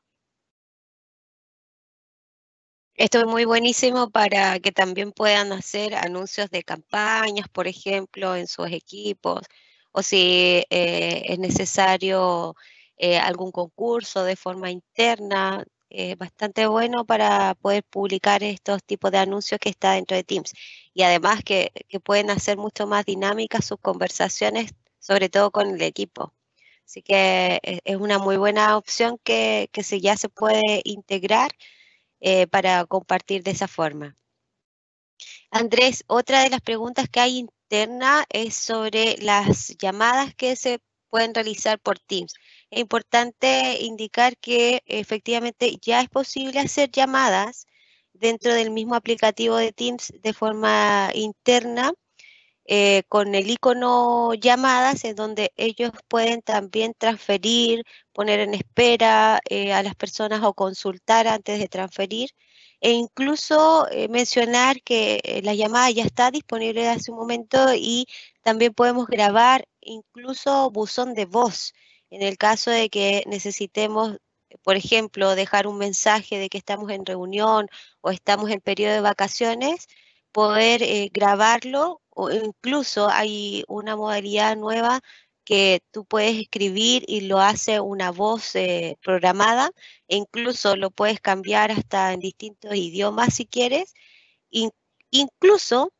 Esto es muy buenísimo para que también puedan hacer anuncios de campañas, por ejemplo, en sus equipos, o si es necesario algún concurso de forma interna. Bastante bueno para poder publicar estos tipos de anuncios que está dentro de Teams. Y además que pueden hacer mucho más dinámicas sus conversaciones, sobre todo con el equipo. Así que es una muy buena opción que ya se puede integrar para compartir de esa forma. Andrés, otra de las preguntas que hay interna es sobre las llamadas que se pueden realizar por Teams. Es importante indicar que efectivamente ya es posible hacer llamadas dentro del mismo aplicativo de Teams de forma interna, con el icono llamadas, en donde ellos pueden también transferir, poner en espera a las personas o consultar antes de transferir. E incluso mencionar que la llamada ya está disponible hace un momento y también podemos grabar incluso buzón de voz en el caso de que necesitemos, por ejemplo, dejar un mensaje de que estamos en reunión o estamos en periodo de vacaciones, poder grabarlo, o incluso hay una modalidad nueva que tú puedes escribir y lo hace una voz programada, e incluso lo puedes cambiar hasta en distintos idiomas si quieres. In- incluso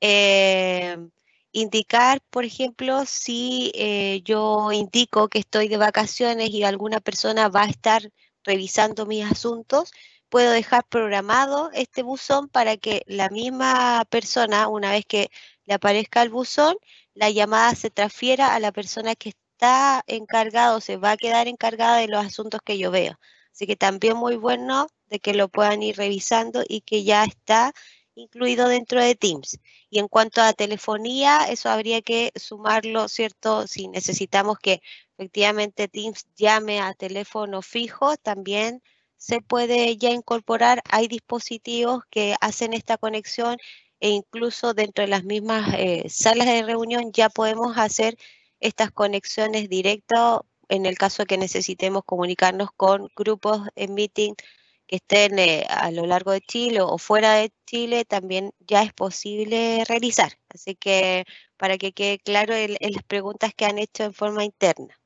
eh, indicar, por ejemplo, si yo indico que estoy de vacaciones y alguna persona va a estar revisando mis asuntos, puedo dejar programado este buzón para que la misma persona, una vez que le aparezca el buzón, la llamada se transfiera a la persona que está encargada o se va a quedar encargada de los asuntos que yo veo. Así que también muy bueno de que lo puedan ir revisando y que ya está incluido dentro de Teams. Y en cuanto a telefonía, eso habría que sumarlo, ¿cierto? Si necesitamos que efectivamente Teams llame a teléfono fijo, también se puede ya incorporar. Hay dispositivos que hacen esta conexión e incluso dentro de las mismas salas de reunión ya podemos hacer estas conexiones directas en el caso de que necesitemos comunicarnos con grupos en meeting que estén a lo largo de Chile o fuera de Chile, también ya es posible realizar. Así que para que quede claro en las preguntas que han hecho en forma interna.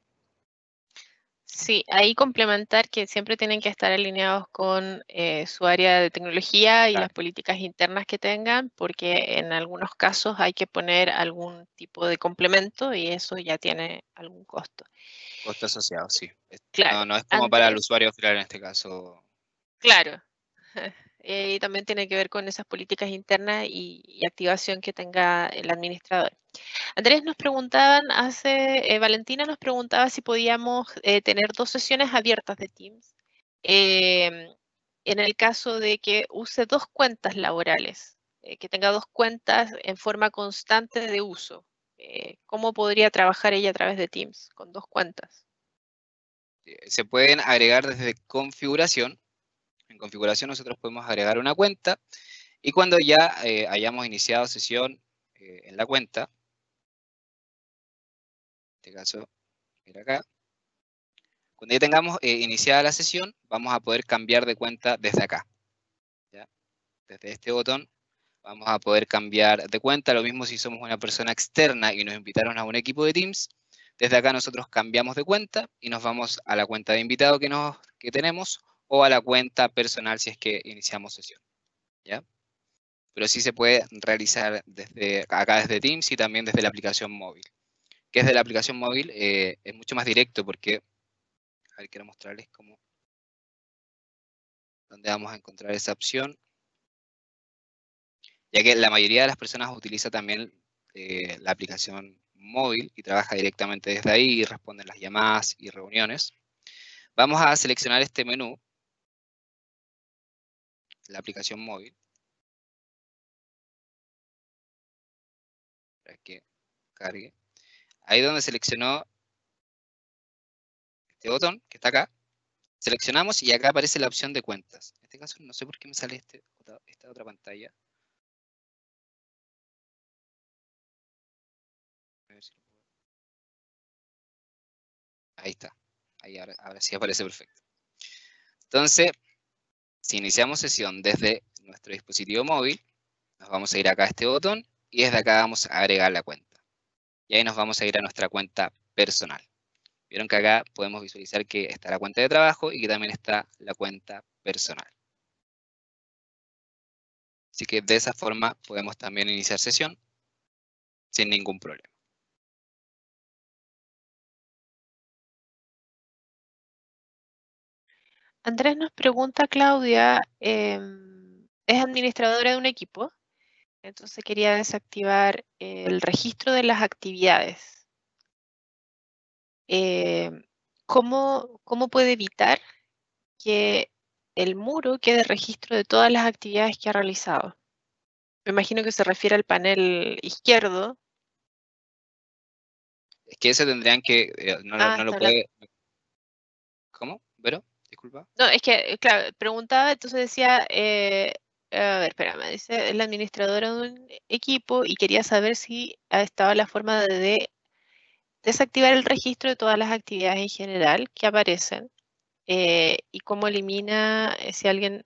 Sí, ahí complementar que siempre tienen que estar alineados con su área de tecnología y Claro. las políticas internas que tengan, porque en algunos casos hay que poner algún tipo de complemento y eso ya tiene algún costo. Costo asociado, sí. Claro, No es como para el Andrés, usuario final en este caso. claro. Y también tiene que ver con esas políticas internas y activación que tenga el administrador. Andrés nos preguntaban, Valentina nos preguntaba si podíamos tener 2 sesiones abiertas de Teams. En el caso de que use 2 cuentas laborales, que tenga 2 cuentas en forma constante de uso. ¿Cómo podría trabajar ella a través de Teams con 2 cuentas? Se pueden agregar desde configuración. En configuración nosotros podemos agregar una cuenta y cuando ya hayamos iniciado sesión en la cuenta, en este caso, mira acá, cuando ya tengamos iniciada la sesión, vamos a poder cambiar de cuenta desde acá. ¿Ya? Desde este botón vamos a poder cambiar de cuenta. Lo mismo si somos una persona externa y nos invitaron a un equipo de Teams. Desde acá nosotros cambiamos de cuenta y nos vamos a la cuenta de invitado que tenemos o a la cuenta personal si es que iniciamos sesión. ¿Ya? Pero sí se puede realizar desde acá desde Teams y también desde la aplicación móvil. Que desde la aplicación móvil es mucho más directo porque, a ver, quiero mostrarles dónde vamos a encontrar esa opción. Ya que la mayoría de las personas utiliza también la aplicación móvil y trabaja directamente desde ahí y responde las llamadas y reuniones. Vamos a seleccionar este menú, la aplicación móvil, para que cargue. Ahí donde seleccionó este botón, que está acá, seleccionamos y acá aparece la opción de cuentas. En este caso no sé por qué me sale esta otra pantalla. A ver si lo puedo- Ahí está. Ahí ahora sí aparece perfecto. Entonces, si iniciamos sesión desde nuestro dispositivo móvil, nos vamos a ir acá a este botón y desde acá vamos a agregar la cuenta. Y ahí nos vamos a ir a nuestra cuenta personal. Vieron que acá podemos visualizar que está la cuenta de trabajo y que también está la cuenta personal. Así que de esa forma podemos también iniciar sesión sin ningún problema. Andrés nos pregunta, Claudia, es administradora de un equipo Entonces quería desactivar el registro de las actividades. ¿Cómo puede evitar que el muro quede registro de todas las actividades que ha realizado? Me imagino que se refiere al panel izquierdo. Es que ese tendrían que, no lo Está hablando. puede... ¿Cómo? ¿Vero? Disculpa. No, es que, claro, preguntaba, entonces decía, a ver, espérame, dice, es la administradora de un equipo y quería saber si estaba la forma de desactivar el registro de todas las actividades en general que aparecen y cómo elimina si alguien,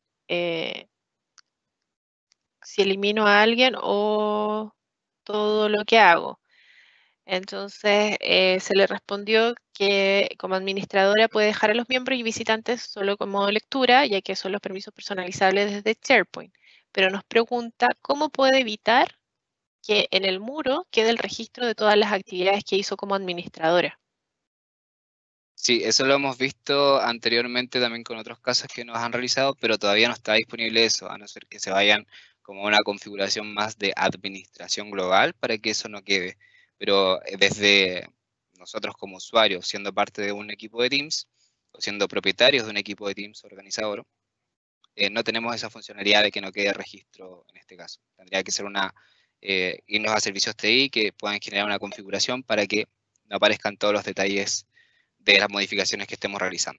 si elimino a alguien o todo lo que hago. Entonces se le respondió que como administradora puede dejar a los miembros y visitantes solo con modo lectura, ya que son los permisos personalizables desde SharePoint. Pero nos pregunta cómo puede evitar que en el muro quede el registro de todas las actividades que hizo como administradora. Sí, eso lo hemos visto anteriormente también con otros casos que nos han realizado, pero todavía no está disponible eso, a no ser que se vayan como una configuración más de administración global para que eso no quede. Pero desde nosotros como usuarios, siendo parte de un equipo de Teams, o siendo propietarios de un equipo de Teams organizador, no tenemos esa funcionalidad de que no quede registro en este caso. Tendría que ser irnos a servicios TI que puedan generar una configuración para que no aparezcan todos los detalles de las modificaciones que estemos realizando.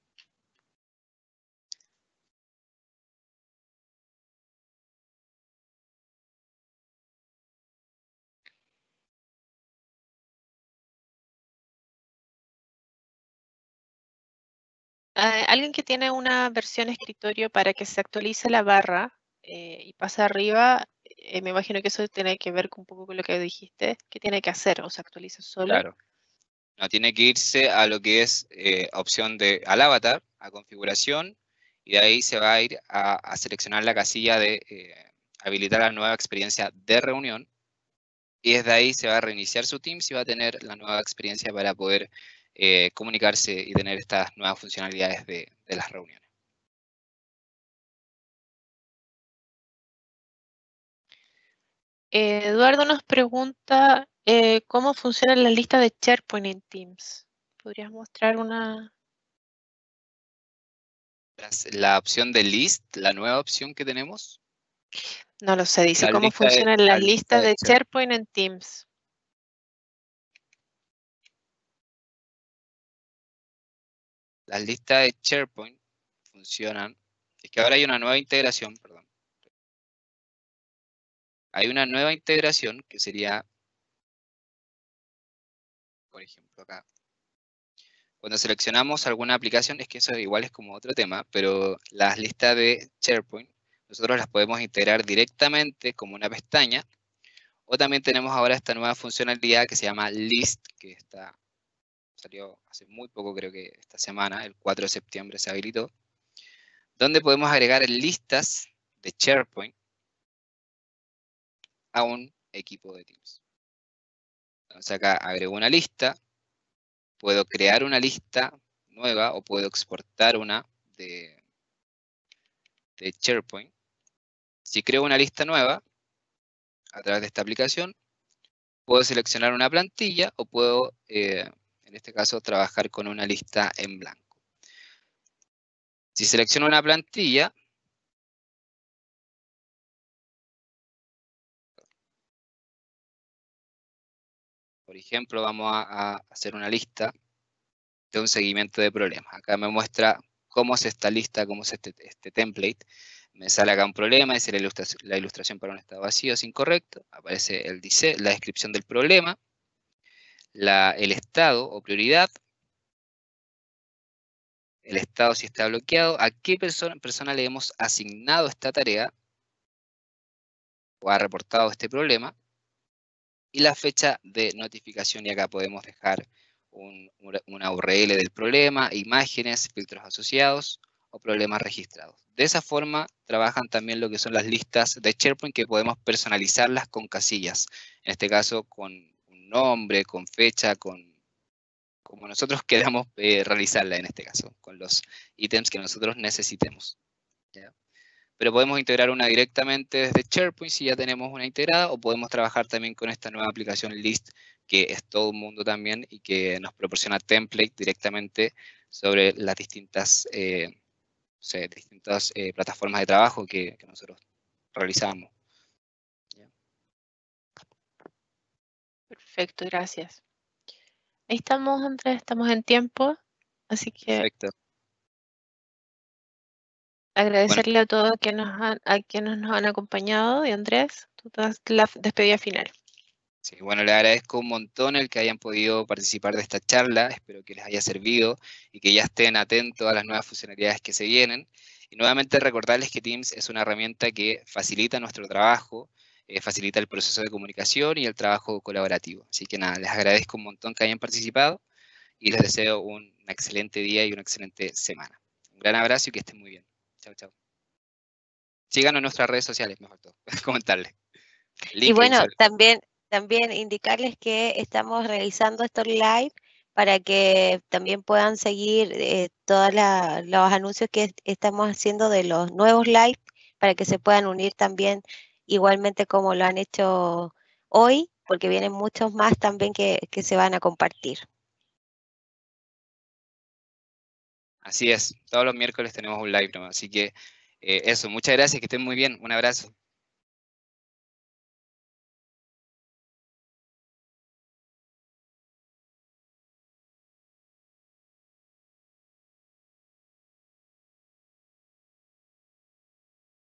Alguien que tiene una versión escritorio para que se actualice la barra y pase arriba, me imagino que eso tiene que ver un poco con lo que dijiste. ¿Qué tiene que hacer? ¿O se actualiza solo? Claro. No, tiene que irse a lo que es opción al avatar, a configuración, y de ahí se va a ir a seleccionar la casilla de habilitar la nueva experiencia de reunión, y desde ahí se va a reiniciar su Teams y va a tener la nueva experiencia para poder comunicarse y tener estas nuevas funcionalidades de las reuniones. Eduardo nos pregunta cómo funcionan las listas de SharePoint en Teams. ¿Podrías mostrar una? La opción de list, la nueva opción que tenemos. No lo sé, dice La cómo lista de- funcionan la las lista listas de de SharePoint. SharePoint en Teams. Las listas de SharePoint funcionan. Es que ahora hay una nueva integración, perdón. Hay una nueva integración que sería, por ejemplo, acá. Cuando seleccionamos alguna aplicación, es que eso igual es como otro tema, pero las listas de SharePoint, nosotros las podemos integrar directamente como una pestaña, o también tenemos ahora esta nueva funcionalidad que se llama List, que salió hace muy poco, creo que esta semana, el 4 de septiembre se habilitó, donde podemos agregar listas de SharePoint a un equipo de Teams. Entonces acá agrego una lista, puedo crear una lista nueva o puedo exportar una de SharePoint. Si creo una lista nueva a través de esta aplicación, puedo seleccionar una plantilla o puedo, en este caso, trabajar con una lista en blanco. Si selecciono una plantilla, por ejemplo, vamos a hacer una lista de un seguimiento de problemas. Acá me muestra cómo es esta lista, cómo es este template. Me sale acá un problema, dice la ilustración para un estado vacío es incorrecto. Aparece la descripción del problema, el estado o prioridad, el estado si está bloqueado, a qué persona le hemos asignado esta tarea o ha reportado este problema, y la fecha de notificación, y acá podemos dejar una URL del problema, imágenes, filtros asociados o problemas registrados. De esa forma trabajan también lo que son las listas de SharePoint, que podemos personalizarlas con casillas, en este caso con un nombre, con fecha, como nosotros queramos realizarla en este caso, con los ítems que nosotros necesitemos. ¿Ya? pero podemos integrar una directamente desde SharePoint si ya tenemos una integrada, o podemos trabajar también con esta nueva aplicación List, que es todo un mundo también y que nos proporciona template directamente sobre las distintas, plataformas de trabajo que nosotros realizamos. Perfecto, gracias. Ahí estamos, Andrés, estamos en tiempo, así que Perfecto. agradecerle a todos a quienes nos han acompañado. Y Andrés, tú das la despedida final. Sí, bueno, les agradezco un montón el que hayan podido participar de esta charla, espero que les haya servido y que ya estén atentos a las nuevas funcionalidades que se vienen. Y nuevamente recordarles que Teams es una herramienta que facilita nuestro trabajo, facilita el proceso de comunicación y el trabajo colaborativo. Así que nada, les agradezco un montón que hayan participado y les deseo un excelente día y una excelente semana. Un gran abrazo y que estén muy bien. Chao, chao. Síganos en nuestras redes sociales, me faltó comentarles. Y bueno, también indicarles que estamos realizando estos live para que también puedan seguir todos los anuncios que estamos haciendo de los nuevos live, para que se puedan unir también igualmente como lo han hecho hoy, porque vienen muchos más también que se van a compartir. Así es, todos los miércoles tenemos un live, ¿no? Así que eso, muchas gracias, que estén muy bien, un abrazo.